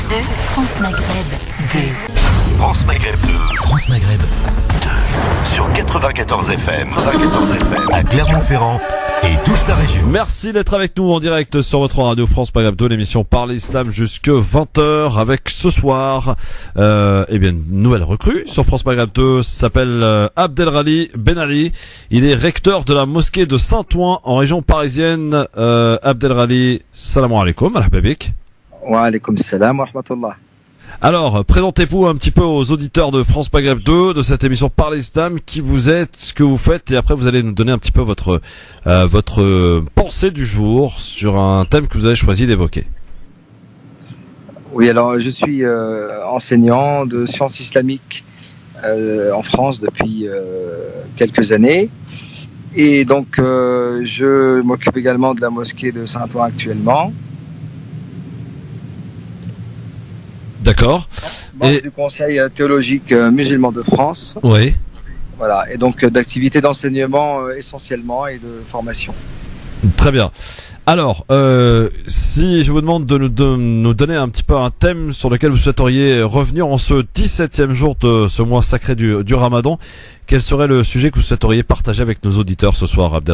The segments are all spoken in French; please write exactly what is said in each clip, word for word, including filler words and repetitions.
deux, France Maghreb deux. France Maghreb deux. France Maghreb deux. Sur quatre-vingt-quatorze F M. quatre-vingt-quatorze F M. À Clermont-Ferrand et toute sa région. Merci d'être avec nous en direct sur votre radio France Maghreb deux, l'émission Parle Islam jusque vingt heures avec ce soir, euh, eh bien, une nouvelle recrue sur France Maghreb deux, s'appelle euh, Abdelrali Ben Ali. Il est recteur de la mosquée de Saint-Ouen en région parisienne. Euh, Abdelrali, salam alaikum, al-habibik. Wa alaikum salam wa rahmatullah. Alors, présentez-vous un petit peu aux auditeurs de France Maghreb deux, de cette émission Parle Islam, qui vous êtes, ce que vous faites, et après vous allez nous donner un petit peu votre euh, votre pensée du jour sur un thème que vous avez choisi d'évoquer. Oui, alors je suis euh, enseignant de sciences islamiques euh, en France depuis euh, quelques années, et donc euh, je m'occupe également de la mosquée de Saint-Ouen actuellement. D'accord. Et du Conseil théologique musulman de France. Oui. Voilà, et donc d'activités d'enseignement euh, essentiellement et de formation. Très bien. Alors, euh, si je vous demande de nous, de nous donner un petit peu un thème sur lequel vous souhaiteriez revenir en ce dix-septième jour de ce mois sacré du, du Ramadan, quel serait le sujet que vous souhaiteriez partager avec nos auditeurs ce soir, Abdelrali ?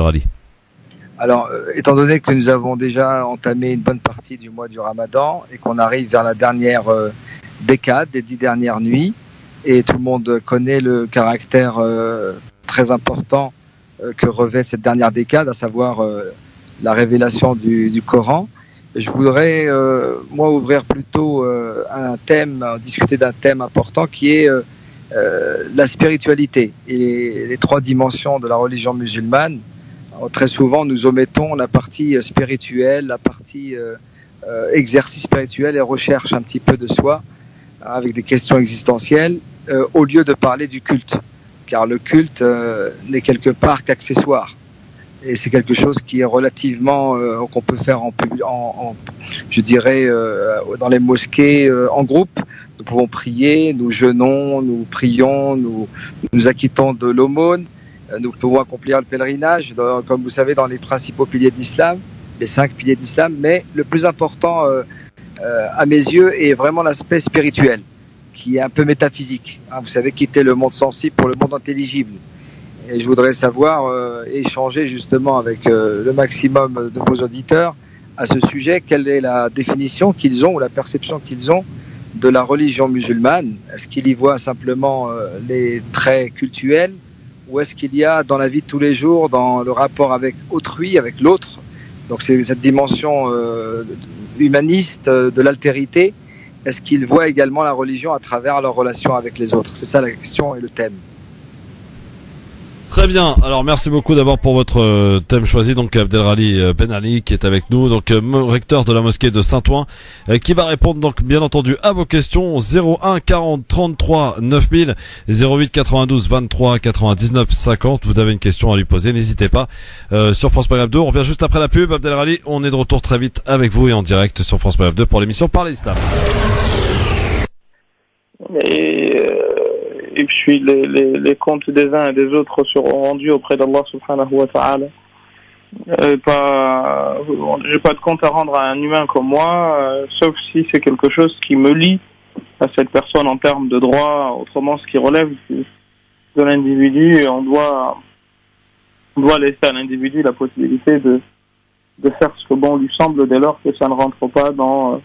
Alors, euh, étant donné que nous avons déjà entamé une bonne partie du mois du Ramadan et qu'on arrive vers la dernière euh, décade, des dix dernières nuits, et tout le monde connaît le caractère euh, très important euh, que revêt cette dernière décade, à savoir euh, la révélation du, du Coran, je voudrais, euh, moi, ouvrir plutôt euh, un thème, discuter d'un thème important qui est euh, euh, la spiritualité et les, les trois dimensions de la religion musulmane. Alors, très souvent, nous omettons la partie spirituelle, la partie euh, euh, exercice spirituel et recherche un petit peu de soi, hein, avec des questions existentielles, euh, au lieu de parler du culte. Car le culte euh, n'est quelque part qu'accessoire. Et c'est quelque chose qui est relativement, euh, qu'on peut faire en, en, en je dirais, euh, dans les mosquées, euh, en groupe. Nous pouvons prier, nous jeûnons, nous prions, nous nous acquittons de l'aumône. Nous pouvons accomplir le pèlerinage, dans, comme vous savez, dans les principaux piliers de l'islam, les cinq piliers d'islam, mais le plus important, euh, euh, à mes yeux, est vraiment l'aspect spirituel, qui est un peu métaphysique. Hein, vous savez, quitter le monde sensible pour le monde intelligible. Et je voudrais savoir, euh, échanger justement avec euh, le maximum de vos auditeurs à ce sujet, quelle est la définition qu'ils ont ou la perception qu'ils ont de la religion musulmane. Est-ce qu'ils y voient simplement euh, les traits cultuels, ou est-ce qu'il y a dans la vie de tous les jours, dans le rapport avec autrui, avec l'autre, donc c'est cette dimension euh, humaniste euh, de l'altérité, est-ce qu'ils voient également la religion à travers leur relation avec les autres? C'est ça la question et le thème. Très bien. Alors merci beaucoup d'abord pour votre thème choisi, donc Abdelrali Ben Ali qui est avec nous, donc recteur de la mosquée de Saint-Ouen, qui va répondre donc bien entendu à vos questions. Zéro un quarante trente-trois neuf mille, zéro huit quatre-vingt-douze vingt-trois quatre-vingt-dix-neuf cinquante. Vous avez une question à lui poser, n'hésitez pas. Euh, sur France Maghreb deux, on revient juste après la pub. Abdelrali, on est de retour très vite avec vous et en direct sur France Maghreb deux pour l'émission Parle Islam. Et euh... Et puis les, les, les comptes des uns et des autres seront rendus auprès d'Allah subhanahu wa ta'ala. Euh, pas, j'ai pas de compte à rendre à un humain comme moi, euh, sauf si c'est quelque chose qui me lie à cette personne en termes de droit. Autrement, ce qui relève de l'individu, on doit, on doit laisser à l'individu la possibilité de, de faire ce que bon lui semble dès lors que ça ne rentre pas dans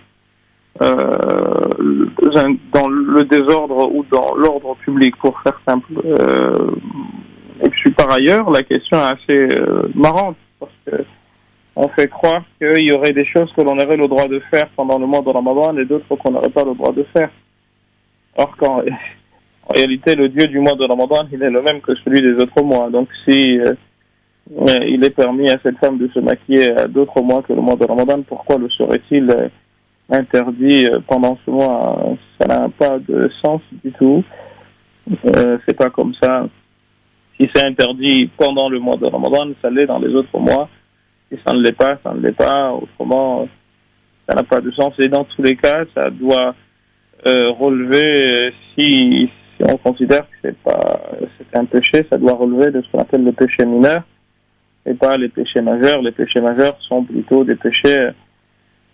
Euh, dans le désordre ou dans l'ordre public, pour faire simple. Euh, et puis par ailleurs, la question est assez euh, marrante, parce que on fait croire qu'il y aurait des choses que l'on aurait le droit de faire pendant le mois de Ramadan et d'autres qu'on n'aurait pas le droit de faire. Or qu'en en réalité, le Dieu du mois de Ramadan, il est le même que celui des autres mois. Donc si euh, il est permis à cette femme de se maquiller à d'autres mois que le mois de Ramadan, pourquoi le serait-il euh, interdit pendant ce mois? Ça n'a pas de sens du tout. Euh, c'est pas comme ça. Si c'est interdit pendant le mois de Ramadan, ça l'est dans les autres mois. Si ça ne l'est pas, ça ne l'est pas. Autrement, ça n'a pas de sens. Et dans tous les cas, ça doit euh, relever, si, si on considère que c'est pas, c'est un péché, ça doit relever de ce qu'on appelle le péché mineur et pas les péchés majeurs. Les péchés majeurs sont plutôt des péchés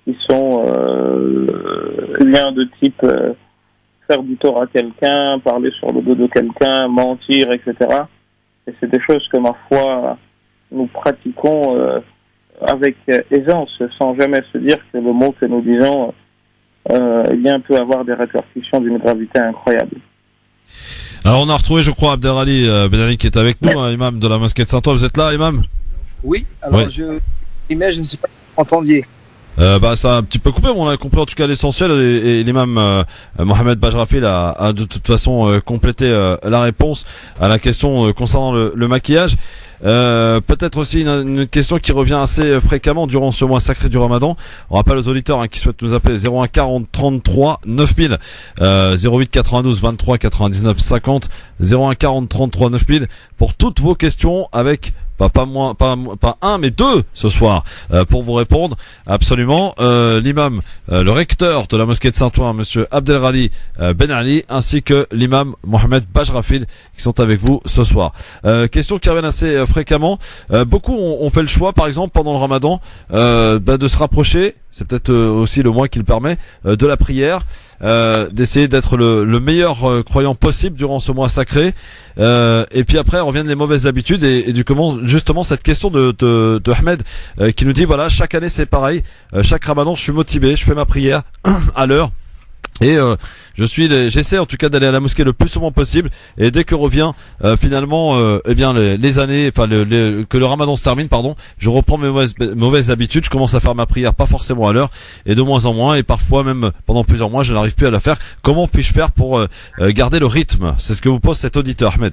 qui sont euh, liens de type euh, faire du tort à quelqu'un, parler sur le dos de quelqu'un, mentir, et cetera. Et c'est des choses que, ma foi, nous pratiquons euh, avec aisance, sans jamais se dire que le mot que nous disons euh, eh bien, peut avoir des répercussions d'une gravité incroyable. Alors on a retrouvé, je crois, Abdelrali euh, Ben Ali qui est avec nous, hein, imam de la mosquée de Saint-Ouen. Vous êtes là, imam? Oui, alors oui. je, je ne sais pas si vous m'entendiez. Euh, bah ça a un petit peu coupé, mais on a compris en tout cas l'essentiel, et, et l'imam euh, Mohamed Bajrafil a, a de toute façon euh, complété euh, la réponse à la question euh, concernant le, le maquillage. Euh, peut-être aussi une, une question qui revient assez fréquemment durant ce mois sacré du Ramadan. On rappelle aux auditeurs hein, qui souhaitent nous appeler zéro un quarante trente-trois neuf mille, euh, zéro huit quatre-vingt-douze vingt-trois quatre-vingt-dix-neuf cinquante, zéro un quarante trente-trois neuf mille pour toutes vos questions avec Pas, pas moins, pas, pas un, mais deux ce soir euh, pour vous répondre. Absolument. Euh, l'imam, euh, le recteur de la mosquée de Saint-Ouen, monsieur Abdelrali euh, Ben Ali, ainsi que l'imam Mohamed Bajrafil, qui sont avec vous ce soir. Euh, question qui reviennent assez euh, fréquemment. Euh, beaucoup ont, ont fait le choix, par exemple, pendant le Ramadan, euh, bah, de se rapprocher. C'est peut-être euh, aussi le mois qui le permet euh, de la prière. Euh, d'essayer d'être le, le meilleur euh, croyant possible durant ce mois sacré, euh, et puis après reviennent les mauvaises habitudes, et, et du comment justement cette question de, de, de Ahmed euh, qui nous dit voilà, chaque année c'est pareil, euh, chaque Ramadan je suis motivé, je fais ma prière à l'heure. Et euh, je suis, j'essaie en tout cas d'aller à la mosquée le plus souvent possible. Et dès que revient euh, finalement, euh, eh bien les, les années, enfin le, les, que le Ramadan se termine, pardon, je reprends mes mauvaises, mauvaises habitudes. Je commence à faire ma prière pas forcément à l'heure, et de moins en moins, et parfois même pendant plusieurs mois, je n'arrive plus à la faire. Comment puis-je faire pour euh, garder le rythme? C'est ce que vous pose cet auditeur, Ahmed.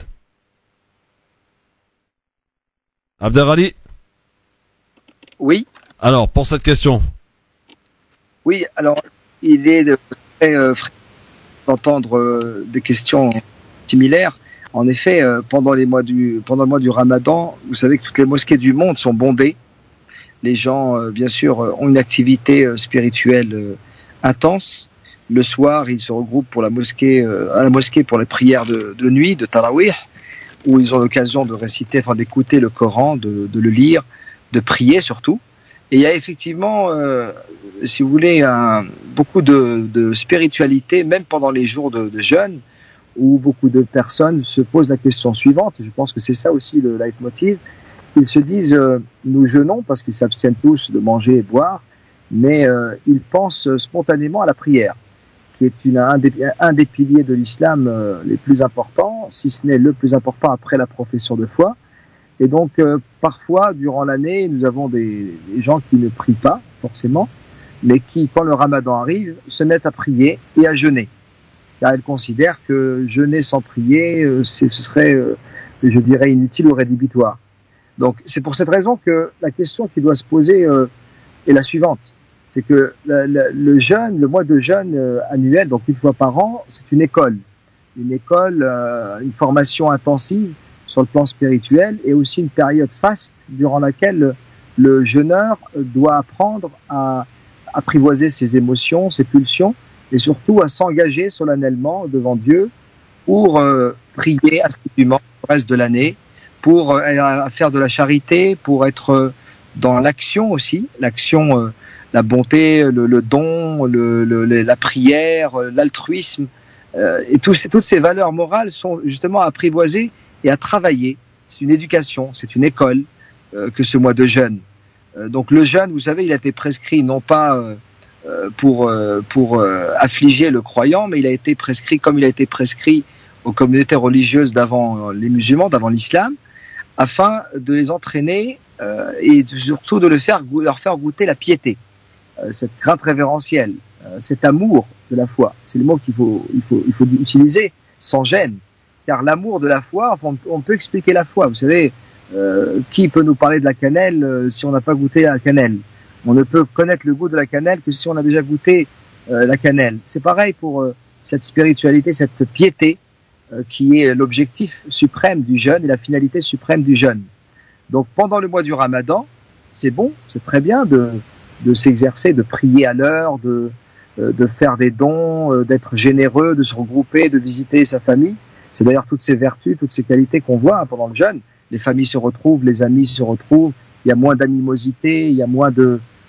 Abdelrali. Oui. Alors pour cette question. Oui, alors il est de Euh, d'entendre euh, des questions similaires. En effet, euh, pendant les mois du pendant le mois du Ramadan, vous savez que toutes les mosquées du monde sont bondées. Les gens, euh, bien sûr, euh, ont une activité euh, spirituelle euh, intense. Le soir, ils se regroupent pour la mosquée, euh, à la mosquée pour les prières de, de nuit, de Tarawih, où ils ont l'occasion de réciter, enfin d'écouter le Coran, de, de le lire, de prier surtout. Et il y a effectivement, euh, si vous voulez, un, beaucoup de, de spiritualité, même pendant les jours de, de jeûne, où beaucoup de personnes se posent la question suivante. Je pense que c'est ça aussi le leitmotiv. Ils se disent, euh, nous jeûnons parce qu'ils s'abstiennent tous de manger et boire, mais euh, ils pensent spontanément à la prière, qui est une, un, des, un des piliers de l'islam euh, les plus importants, si ce n'est le plus important après la profession de foi. Et donc, euh, parfois, durant l'année, nous avons des, des gens qui ne prient pas, forcément, mais qui, quand le Ramadan arrive, se mettent à prier et à jeûner. Car ils considèrent que jeûner sans prier, euh, ce serait, euh, je dirais, inutile ou rédhibitoire. Donc, c'est pour cette raison que la question qui doit se poser euh, est la suivante. C'est que la, la, le jeûne, le mois de jeûne euh, annuel, donc une fois par an, c'est une école. Une école, euh, une formation intensive sur le plan spirituel, et aussi une période faste durant laquelle le, le jeûneur doit apprendre à apprivoiser ses émotions, ses pulsions, et surtout à s'engager solennellement devant Dieu pour euh, prier assidûment le reste de l'année, pour euh, faire de la charité, pour être euh, dans l'action aussi, l'action, euh, la bonté, le, le don, le, le, la prière, l'altruisme, euh, et tous, toutes ces valeurs morales sont justement apprivoisées et à travailler. C'est une éducation, c'est une école euh, que ce mois de jeûne. Euh, donc le jeûne, vous savez, il a été prescrit non pas euh, pour, euh, pour euh, affliger le croyant, mais il a été prescrit comme il a été prescrit aux communautés religieuses d'avant les musulmans, d'avant l'islam, afin de les entraîner euh, et surtout de le faire, leur faire goûter la piété, euh, cette crainte révérentielle, euh, cet amour de la foi. C'est le mot qu'il faut, il faut, il faut utiliser sans gêne. Car l'amour de la foi, on, on peut expliquer la foi. Vous savez, euh, qui peut nous parler de la cannelle euh, si on n'a pas goûté la cannelle? On ne peut connaître le goût de la cannelle que si on a déjà goûté euh, la cannelle. C'est pareil pour euh, cette spiritualité, cette piété, euh, qui est l'objectif suprême du jeûne et la finalité suprême du jeûne. Donc pendant le mois du Ramadan, c'est bon, c'est très bien de, de s'exercer, de prier à l'heure, de, euh, de faire des dons, euh, d'être généreux, de se regrouper, de visiter sa famille. C'est d'ailleurs toutes ces vertus, toutes ces qualités qu'on voit hein, pendant le jeûne. Les familles se retrouvent, les amis se retrouvent, il y a moins d'animosité, il y a moins de,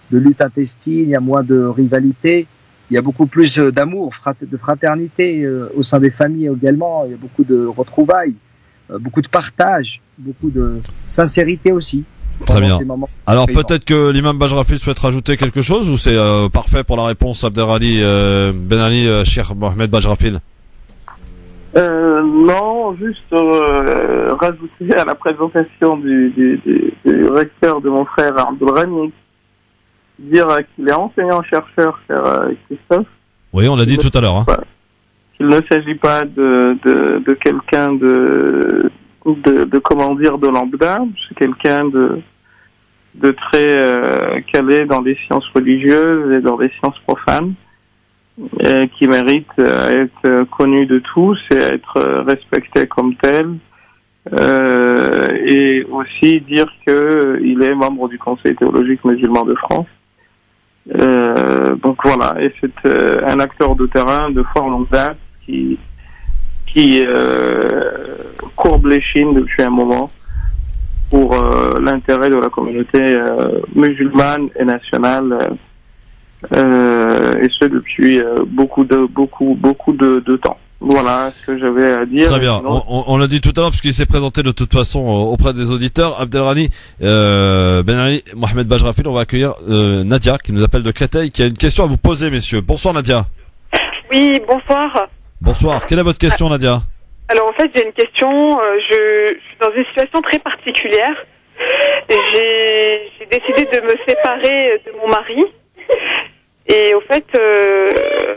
de lutte intestine, il y a moins de rivalité, il y a beaucoup plus d'amour, de fraternité au sein des familles également, il y a beaucoup de retrouvailles, beaucoup de partage, beaucoup de sincérité aussi. Très bien. Alors peut-être que l'imam Bajrafil souhaite rajouter quelque chose ou c'est euh, parfait pour la réponse Abdelrahli euh, Ben Ali, euh, Cheikh Mohamed Bajrafil? Euh, non, juste euh, rajouter à la présentation du, du, du, du recteur de mon frère Abdelrahmi, dire euh, qu'il est enseignant-chercheur, cher euh, Christophe. Oui, on l'a dit tout à l'heure. Hein. Qu'il ne s'agit pas de, de, de quelqu'un de, de, de, comment dire, de lambda, c'est quelqu'un de, de très euh, calé dans les sciences religieuses et dans les sciences profanes. Euh, qui mérite euh, être connu de tous et être euh, respecté comme tel, euh, et aussi dire que euh, il est membre du Conseil théologique musulman de France. Euh, donc voilà, et c'est euh, un acteur de terrain de fort longue date qui qui euh, courbe l'échine depuis un moment pour euh, l'intérêt de la communauté euh, musulmane et nationale. Euh, Euh, et ce depuis euh, beaucoup de beaucoup beaucoup de, de temps. Voilà ce que j'avais à dire. Très bien. Sinon... On, on l'a dit tout à l'heure parce qu'il s'est présenté de toute façon auprès des auditeurs. Abdelrahmi euh, Ben Ali, Mohamed Bajrafil, on va accueillir euh, Nadia qui nous appelle de Créteil, qui a une question à vous poser, messieurs. Bonsoir Nadia. Oui, bonsoir. Bonsoir. Quelle est votre question, Nadia? Alors en fait, j'ai une question. Euh, je, je suis dans une situation très particulière. J'ai, j'ai décidé de me séparer de mon mari. Et au fait, euh,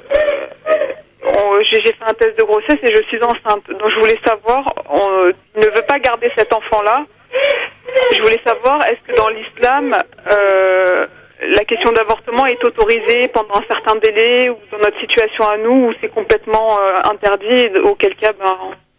on, j'ai, j'ai fait un test de grossesse et je suis enceinte. Donc je voulais savoir, on ne veut pas garder cet enfant-là. Je voulais savoir, est-ce que dans l'islam, euh, la question d'avortement est autorisée pendant un certain délai, ou dans notre situation à nous, où c'est complètement euh, interdit, auquel cas, ben,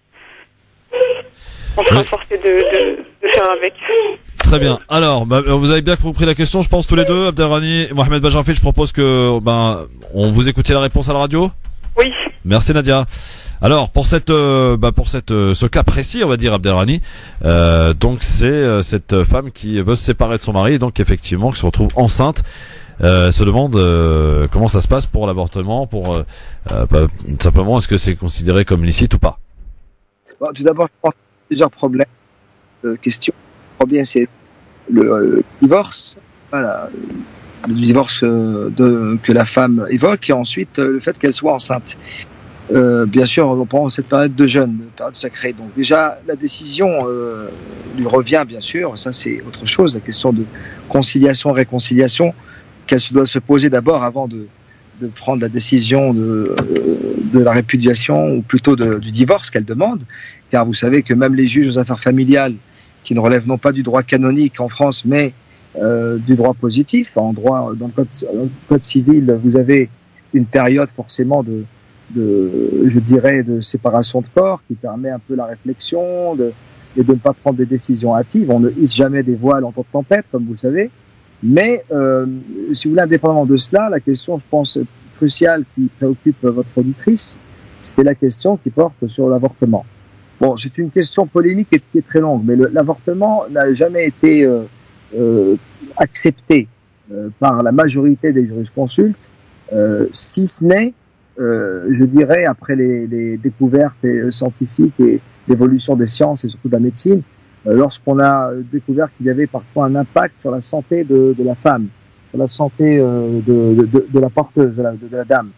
on sera forcé de, de, de faire avec. Très bien. Alors, bah, vous avez bien compris la question, je pense tous les deux. Abdelrahmi et Mohamed Bajrafil, je propose que, ben, on vous écoutiez la réponse à la radio. Oui. Merci Nadia. Alors, pour cette, euh, bah, pour cette, euh, ce cas précis, on va dire Abdelrahmi, euh, donc c'est euh, cette femme qui veut se séparer de son mari, et donc effectivement, qui se retrouve enceinte. Euh, se demande euh, comment ça se passe pour l'avortement, pour euh, euh, bah, simplement, est-ce que c'est considéré comme licite ou pas? Bon, tout d'abord, je pense qu'il y a plusieurs problèmes, euh, questions. Le premier, c'est le euh, divorce, voilà, le divorce euh, de, que la femme évoque, et ensuite euh, le fait qu'elle soit enceinte. Euh, bien sûr, on prend cette période de jeûne, période sacrée. Donc déjà, la décision euh, lui revient, bien sûr. Ça, c'est autre chose. La question de conciliation, réconciliation, qu'elle se doit se poser d'abord avant de, de prendre la décision de, de la répudiation, ou plutôt de, du divorce qu'elle demande. Car vous savez que même les juges aux affaires familiales, qui ne relèvent non pas du droit canonique en France, mais euh, du droit positif. En droit, dans le code, dans le code civil, vous avez une période forcément de, de, je dirais, de séparation de corps qui permet un peu la réflexion de, et de ne pas prendre des décisions hâtives. On ne hisse jamais des voiles en temps de tempête, comme vous le savez. Mais euh, si vous voulez, indépendamment de cela, la question, je pense, cruciale qui préoccupe votre auditrice, c'est la question qui porte sur l'avortement. Bon, c'est une question polémique et qui est très longue, mais le, l'avortement n'a jamais été euh, euh, accepté euh, par la majorité des jurisconsultes, euh, si ce n'est, euh, je dirais, après les, les découvertes scientifiques et l'évolution des sciences et surtout de la médecine, euh, lorsqu'on a découvert qu'il y avait parfois un impact sur la santé de, de la femme, sur la santé euh, de, de, de la porteuse, de la, de la dame.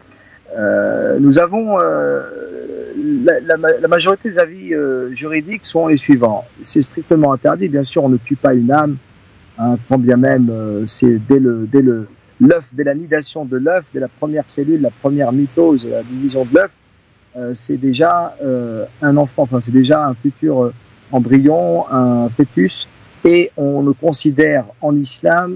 Euh, nous avons euh, la, la, la majorité des avis euh, juridiques sont les suivants. C'est strictement interdit. Bien sûr, on ne tue pas une âme, hein, quand bien même euh, c'est dès le dès le l'œuf, dès la nidation de l'œuf, dès la première cellule, la première mitose, la division de l'œuf, euh, c'est déjà euh, un enfant. Enfin, c'est déjà un futur euh, embryon, un fœtus, et on le considère en islam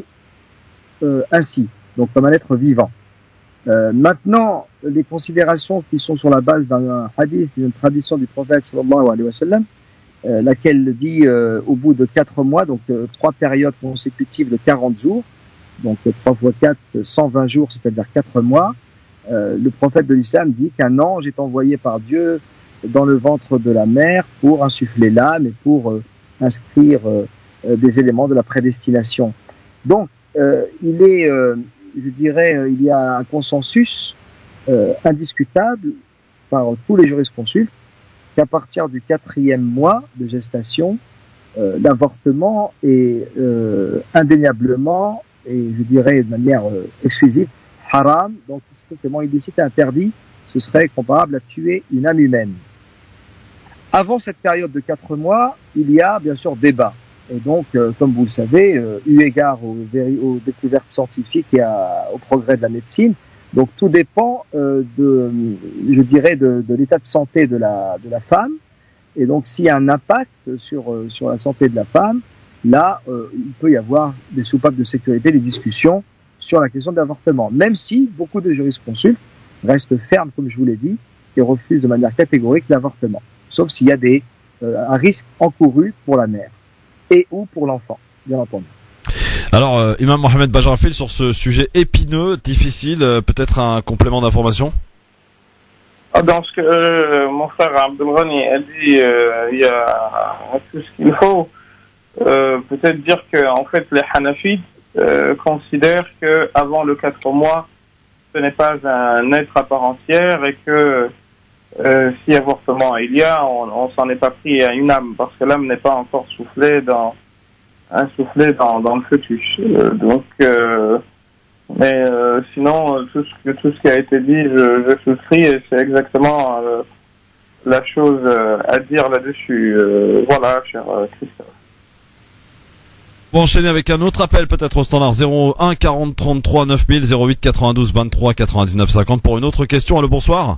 euh, ainsi, donc comme un être vivant. Euh, maintenant, les considérations qui sont sur la base d'un hadith, d'une tradition du prophète sallallahu alayhi wa sallam, euh, laquelle dit euh, au bout de quatre mois, donc euh, trois périodes consécutives de quarante jours, donc euh, trois fois quatre, cent vingt jours, c'est-à-dire quatre mois, euh, le prophète de l'islam dit qu'un ange est envoyé par Dieu dans le ventre de la mère pour insuffler l'âme et pour euh, inscrire euh, des éléments de la prédestination. Donc, euh, il est, euh, je dirais, euh, il y a un consensus euh, indiscutable par tous les jurisconsultes qu'à partir du quatrième mois de gestation, euh, l'avortement est euh, indéniablement et je dirais de manière euh, exclusive haram, donc strictement illicite et interdit. Ce serait comparable à tuer une âme humaine. Avant cette période de quatre mois, il y a bien sûr débat. Et donc, euh, comme vous le savez, euh, eu égard aux, aux découvertes scientifiques et à, au progrès de la médecine, donc tout dépend euh, de, je dirais, de, de l'état de santé de la, de la femme. Et donc, s'il y a un impact sur, euh, sur la santé de la femme, là, euh, il peut y avoir des soupapes de sécurité, des discussions sur la question de l'avortement. Même si beaucoup de jurisconsultes restent fermes, comme je vous l'ai dit, et refusent de manière catégorique l'avortement. Sauf s'il y a des, euh, un risque encouru pour la mère et ou pour l'enfant, bien entendu. Alors, euh, Imam Mohamed Bajrafil, sur ce sujet épineux, difficile, euh, peut-être un complément d'information? Dans ce que euh, mon frère Abdelghani a dit, euh, il y a tout ce qu'il faut. Euh, peut-être dire que en fait les Hanafites euh, considèrent que avant le quatre mois, ce n'est pas un être à part entière et que euh, si avortement il y a, on, on s'en est pas pris à une âme parce que l'âme n'est pas encore soufflée dans insoufflée dans, dans le fœtus. Euh, donc, euh, mais euh, sinon tout ce que tout ce qui a été dit, je, je souscris et c'est exactement euh, la chose euh, à dire là-dessus. Euh, voilà, cher euh, Christophe. On va enchaîner avec un autre appel peut-être au standard zéro un quarante trente-trois neuf mille zéro huit quatre-vingt-douze vingt-trois quatre-vingt-dix-neuf cinquante pour une autre question. Allô, bonsoir.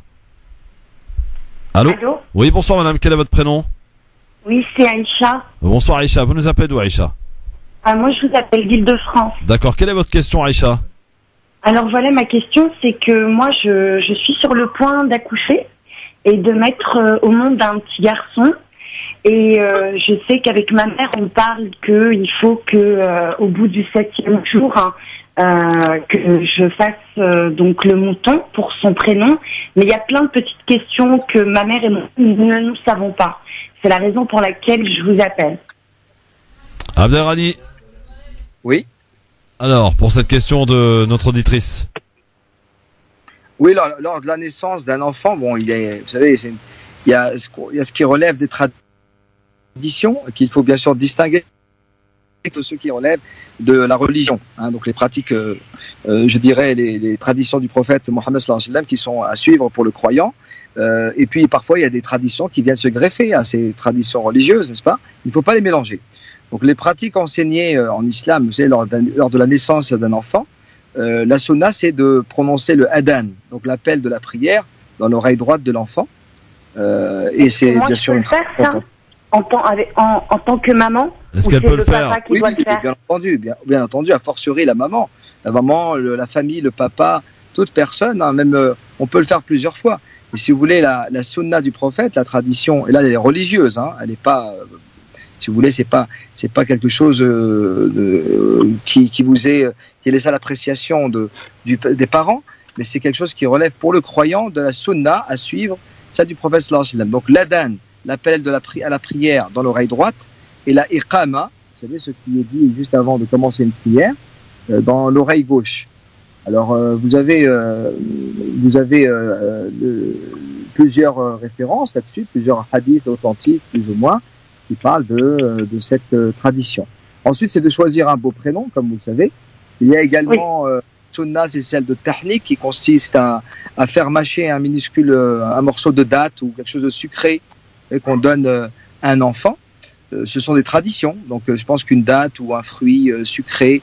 Allô. Allô. Oui, bonsoir madame, quel est votre prénom? Oui, c'est Aïcha. Bonsoir Aïcha, vous nous appelez d'où Aïcha? Ah, moi je vous appelle d'Île-de-France. D'accord, quelle est votre question Aïcha? Alors voilà, ma question c'est que moi je, je suis sur le point d'accoucher et de mettre euh, au monde un petit garçon. Et euh, je sais qu'avec ma mère, on parle qu'il faut que, euh, au bout du septième jour, hein, euh, que je fasse euh, donc le mouton pour son prénom. Mais il y a plein de petites questions que ma mère et moi ne nous savons pas. C'est la raison pour laquelle je vous appelle. Abdelghani. Oui. Alors, pour cette question de notre auditrice. Oui, lors, lors de la naissance d'un enfant, bon, il est, vous savez, c'est une, il y a ce, il y a ce qui relève des traditions qu'il faut bien sûr distinguer de ceux qui relèvent de la religion, hein, donc les pratiques, euh, euh, je dirais les, les traditions du prophète Mohammed sallallahu alayhi wa sallam qui sont à suivre pour le croyant, euh, et puis parfois il y a des traditions qui viennent se greffer à ces traditions religieuses, n'est-ce pas? Il ne faut pas les mélanger. Donc les pratiques enseignées euh, en islam, vous savez, lors, lors de la naissance d'un enfant, euh, la sunna c'est de prononcer le adhan, donc l'appel de la prière dans l'oreille droite de l'enfant. Euh, et c'est bien sûr une faire ça en, tant, en, en tant que maman. Est-ce qu'elle peut le, le faire? Oui, le faire bien entendu, bien, bien entendu, a fortiori la maman, la maman, le, la famille, le papa, toute personne, hein, même euh, on peut le faire plusieurs fois. Et si vous voulez, la, la sunna du prophète, la tradition, et là elle est religieuse, hein, elle n'est pas, euh, si vous voulez, c'est pas, c'est pas quelque chose euh, de, euh, qui, qui vous est, qui est laissé à l'appréciation de, du, des parents, mais c'est quelque chose qui relève pour le croyant de la sunna à suivre. Ça du prophète sallallahu alayhi wa sallam. Donc l'adhan, l'appel de la pri- à la prière dans l'oreille droite, et la iqama, vous savez ce qui est dit juste avant de commencer une prière, euh, dans l'oreille gauche. Alors euh, vous avez, euh, vous avez euh, le, plusieurs euh, références là-dessus, plusieurs hadiths authentiques plus ou moins, qui parlent de, euh, de cette euh, tradition. Ensuite, c'est de choisir un beau prénom, comme vous le savez. Il y a également oui. euh, Sunna, c'est celle de tahnik qui consiste à, à faire mâcher un minuscule, un morceau de date ou quelque chose de sucré et qu'on donne à un enfant. Ce sont des traditions. Donc, je pense qu'une date ou un fruit sucré,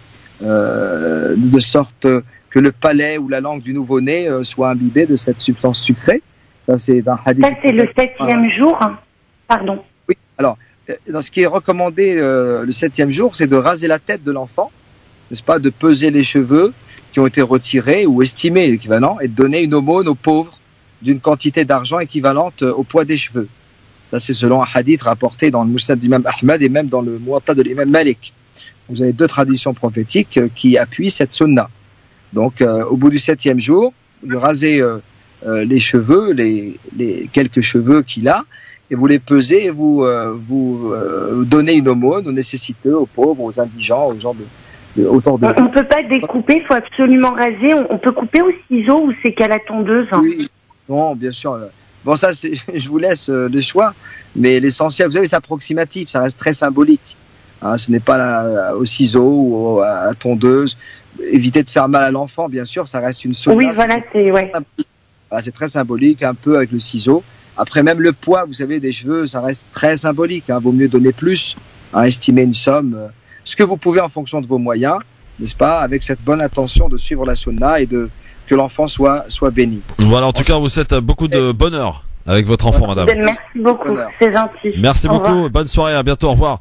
euh, de sorte que le palais ou la langue du nouveau-né soit imbibé de cette substance sucrée. Ça, c'est un hadith. Ça, c'est le septième ah. jour. Pardon. Oui. Alors, dans ce qui est recommandé euh, le septième jour, c'est de raser la tête de l'enfant, n'est-ce pas, de peser les cheveux qui ont été retirés ou estimés l'équivalent et de donner une aumône aux pauvres d'une quantité d'argent équivalente au poids des cheveux. Ça, c'est selon un hadith rapporté dans le Musnad d'Imam Ahmad et même dans le Muwatta de l'Imam Malik. Vous avez deux traditions prophétiques qui appuient cette sunna. Donc, euh, au bout du septième jour, vous rasez euh, euh, les cheveux, les, les quelques cheveux qu'il a, et vous les pesez et vous, euh, vous euh, donnez une aumône aux nécessiteux, aux pauvres, aux indigents, aux gens de autour de... On ne peut pas découper, il faut absolument raser. On, on peut couper au ciseau ou c'est qu'à la tondeuse? Oui, non, bien sûr. Bon, ça, c'est, je vous laisse euh, le choix, mais l'essentiel, vous savez, c'est approximatif, ça reste très symbolique. Hein, ce n'est pas la, au ciseau ou à la tondeuse. Évitez de faire mal à l'enfant, bien sûr, ça reste une sunna. Oui, voilà, c'est... Ouais. Voilà, c'est très symbolique, un peu avec le ciseau. Après, même le poids, vous savez, des cheveux, ça reste très symbolique. Hein, vaut mieux donner plus, hein, estimer une somme. Euh, ce que vous pouvez en fonction de vos moyens, n'est-ce pas, avec cette bonne intention de suivre la sunna et de que l'enfant soit, soit béni. Voilà, en tout cas, vous souhaite beaucoup de bonheur avec votre enfant, madame. Merci beaucoup, Bonheur. c'est gentil. Merci Au beaucoup, revoir. bonne soirée, à bientôt, au revoir.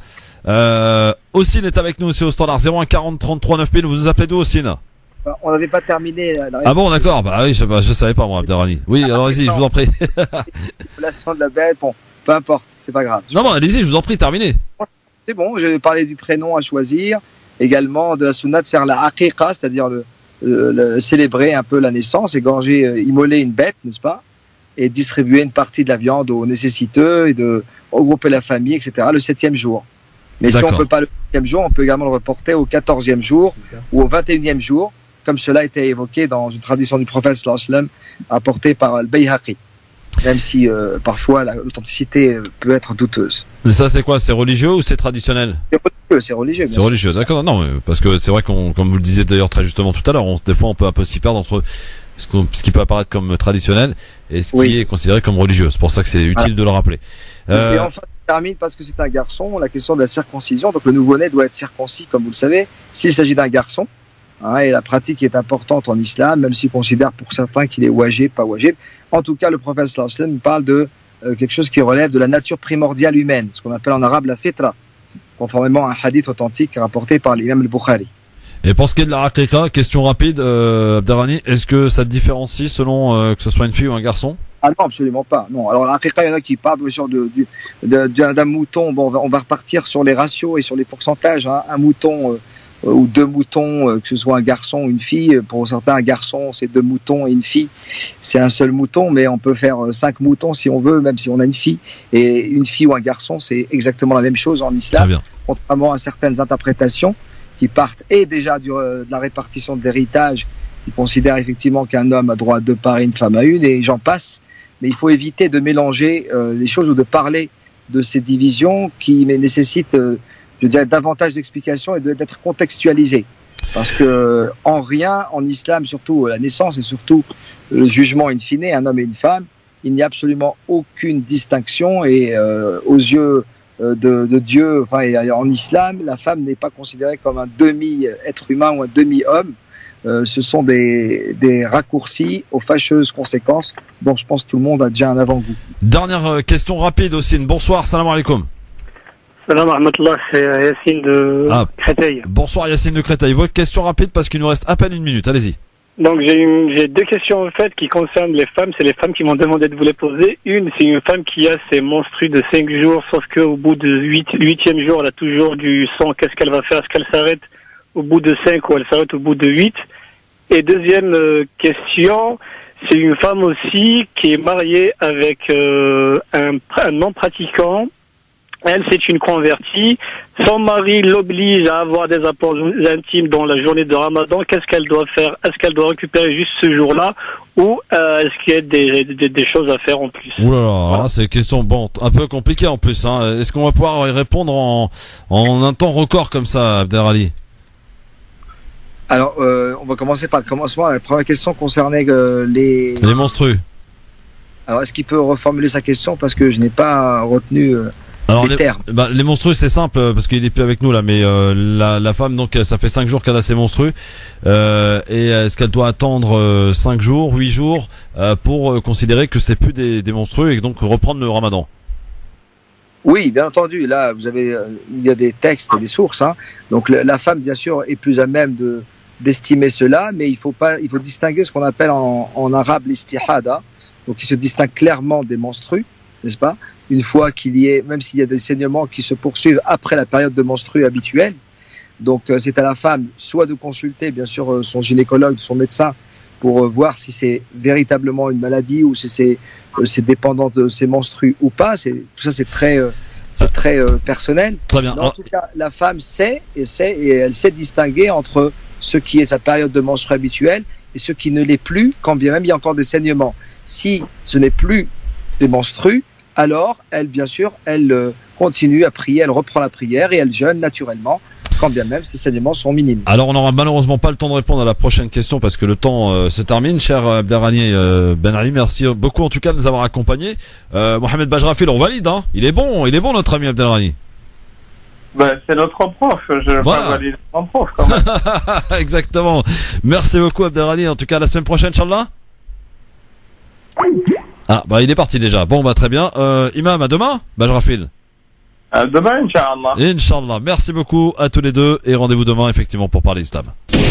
Euh, Ossine est avec nous aussi au standard zéro un quarante trente-trois neuf mille, vous nous appelez d'où, Ossine? On n'avait pas terminé la, la Ah bon, d'accord, bah oui, je, bah, je savais pas moi, Abderrani. Oui, alors allez-y, je vous en prie. manipulation de la bête, bon, peu importe, c'est pas grave. Non, non, allez-y, je vous en prie, terminez. C'est bon, je vais parler du prénom à choisir, également de la sunna de faire la aqiqa, c'est-à-dire le, le, le- célébrer un peu la naissance, égorger, euh, immoler une bête, n'est-ce pas, et distribuer une partie de la viande aux nécessiteux et de regrouper la famille, et cetera, le septième jour. Mais si on D'accord. peut pas le septième jour, on peut également le reporter au quatorzième jour ou au vingt et unième jour, comme cela a été évoqué dans une tradition du prophète sallallahu alayhi wa sallam, apportée par le Bayhaqi, même si euh, parfois la- l'authenticité euh, peut être douteuse. Mais ça, c'est quoi? C'est religieux ou c'est traditionnel? C'est religieux, c'est religieux. bien C'est sûr. religieux, d'accord. Non, mais parce que c'est vrai qu'on, comme vous le disiez d'ailleurs très justement tout à l'heure, on, des fois on peut un peu s'y perdre entre ce, qu'on- ce qui peut apparaître comme traditionnel et ce qui Oui. est considéré comme religieux. C'est pour ça que c'est utile Voilà. de le rappeler. Et Euh, enfin, je termine parce que c'est un garçon, la question de la circoncision. Donc le nouveau-né doit être circoncis, comme vous le savez, s'il s'agit d'un garçon. Hein, et la pratique est importante en islam, même s'il considère pour certains qu'il est wajib, pas wajib. En tout cas, le prophète sallallahu alayhi wa sallam parle de euh, quelque chose qui relève de la nature primordiale humaine, ce qu'on appelle en arabe la fitra, conformément à un hadith authentique rapporté par l'imam al-Bukhari. et pour ce qui est de la haqiqa, question rapide, euh, Abderrani, est-ce que ça te différencie selon euh, que ce soit une fille ou un garçon? Ah non, absolument pas. Non. Alors la haqiqa, il y en a qui parlent bien sûr de, du- de- d'un d'un mouton. Bon, on va, on va repartir sur les ratios et sur les pourcentages. Hein. Un mouton euh, ou deux moutons, euh, que ce soit un garçon ou une fille. Pour certains, un garçon, c'est deux moutons et une fille, c'est un seul mouton. Mais on peut faire euh, cinq moutons si on veut, même si on a une fille. Et une fille ou un garçon, c'est exactement la même chose en Très islam, bien. contrairement à certaines interprétations qui partent et déjà du, euh, de la répartition de l'héritage, qui considèrent effectivement qu'un homme a droit à deux parts et une femme à une, et j'en passe. Mais il faut éviter de mélanger euh, les choses ou de parler de ces divisions qui mais, nécessitent, euh, je dirais, davantage d'explications et de- d'être contextualisées. Parce que euh, en rien, en islam, surtout la naissance et surtout le jugement in fine, un homme et une femme, il n'y a absolument aucune distinction et euh, aux yeux euh, de, de Dieu, enfin, et en islam, la femme n'est pas considérée comme un demi-être humain ou un demi-homme. Euh, ce sont des, des raccourcis aux fâcheuses conséquences dont je pense que tout le monde a déjà un avant-goût. Dernière euh, question rapide, Ossine. Bonsoir, salam alaikum. Salam rahmatullah, c'est Yacine de Ah. Créteil. Bonsoir Yacine de Créteil. Votre question rapide parce qu'il nous reste à peine une minute. Allez-y. Donc j'ai une- j'ai deux questions en fait qui concernent les femmes. C'est les femmes qui m'ont demandé de vous les poser. Une, c'est une femme qui a ses menstrues de cinq jours, sauf qu'au bout de huit, huitième jour, elle a toujours du sang. Qu'est-ce qu'elle va faire? Est-ce qu'elle s'arrête au bout de cinq ou elle s'arrête au bout de huit? Et deuxième euh, question, c'est une femme aussi qui est mariée avec euh, un, un non-pratiquant. Elle, c'est une convertie. Son mari l'oblige à avoir des apports intimes dans la journée de Ramadan. Qu'est-ce qu'elle doit faire? Est-ce qu'elle doit récupérer juste ce jour-là ou euh, est-ce qu'il y a des, des, des choses à faire en plus? Ouh là là, alors là, c'est une question bon, un peu compliquée en plus. Hein. Est-ce qu'on va pouvoir y répondre en, en un temps record comme ça, Abderrali? Alors, euh, on va commencer par le commencement. La première question concernait euh, les... Les menstrues. Alors, est-ce qu'il peut reformuler sa question parce que je n'ai pas retenu euh, Alors les, les, termes. bah, les menstrues c'est simple euh, parce qu'il est plus avec nous là, mais euh, la, la femme donc euh, ça fait cinq jours qu'elle a ses menstrues euh, et est-ce qu'elle doit attendre euh, cinq jours, huit jours euh, pour euh, considérer que c'est plus des, des menstrues et donc reprendre le Ramadan? Oui, bien entendu. Là, vous avez, euh, il y a des textes et des sources. Hein. Donc, le, la femme, bien sûr, est plus à même de d'estimer cela, mais il faut pas, il faut distinguer ce qu'on appelle en, en arabe l'istihada, donc qui se distingue clairement des menstrues, n'est-ce pas? Une fois qu'il y ait, même s'il y a des saignements qui se poursuivent après la période de menstrues habituelle, donc euh, c'est à la femme soit de consulter, bien sûr, euh, son gynécologue, son médecin, pour euh, voir si c'est véritablement une maladie ou si c'est euh, c'est dépendant de ses menstrues ou pas. C'est, tout ça, c'est très euh, c'est très euh, personnel. Très bien. Mais en tout cas, la femme sait et sait et elle sait distinguer entre ce qui est sa période de menstrues habituelle et ce qui ne l'est plus, quand bien même il y a encore des saignements. Si ce n'est plus des menstrues, alors elle, bien sûr, elle euh, continue à prier, elle reprend la prière et elle jeûne naturellement, quand bien même ces saignements sont minimes. Alors on n'aura malheureusement pas le temps de répondre à la prochaine question parce que le temps euh, se termine. Cher Abdelrahim euh, Ben Ali, merci beaucoup en tout cas de nous avoir accompagnés. Euh, Mohamed Bajrafil, on valide, hein. Il est bon, il est bon notre ami Abdelrahim. Ben, c'est notre prof, je vais voilà. pas valider mon prof quand même. Exactement. Merci beaucoup Abdelrahim, en tout cas la semaine prochaine, Inch'Allah. Ah bah il est parti déjà. Bon bah très bien. Euh, Imam, à demain, Bajrafil. À demain, Inch'Allah. Inch'Allah. Merci beaucoup à tous les deux et rendez-vous demain effectivement pour parler islam.